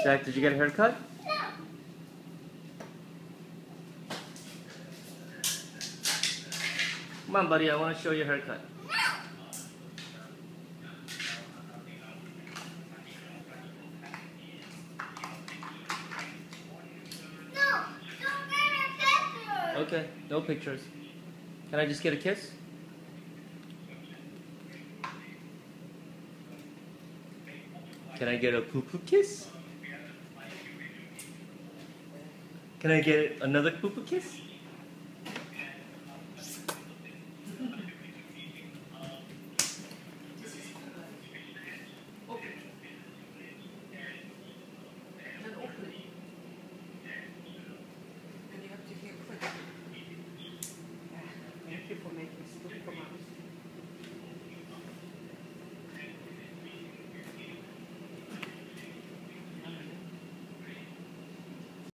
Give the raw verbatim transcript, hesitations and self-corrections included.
Jack, did you get a haircut? Come on, buddy, I want to show you a haircut. No, don't get a picture. Okay, no pictures. Can I just get a kiss? Can I get a poo-poo kiss? Can I get another poo-poo kiss?